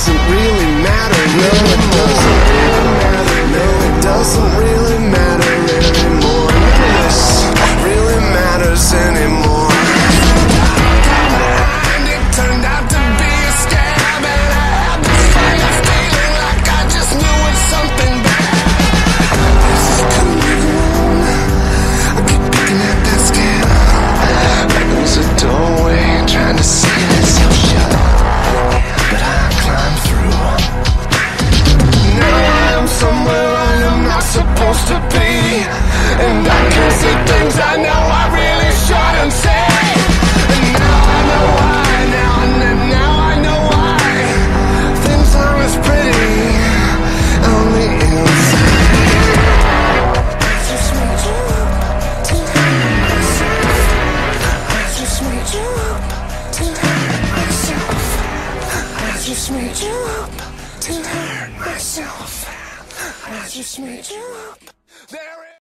doesn't really matter. No, it doesn't really matter. No, it doesn't really matter anymore. None of this really matters anymore. And it turned out to be a scam, and I had this funny feeling like I just knew it's something bad. This is coming on. I keep picking at that scam. Like it was a doorway trying to seal itself shut. But I climbed through. Now I am somewhere I am not supposed to be, and I can see things I know I really shouldn't say. And now I know why. Now I know why things aren't as pretty on the inside. I just made you up to hurt myself. I just made you up to hurt myself. I just made you up to hurt myself. I just made you up. There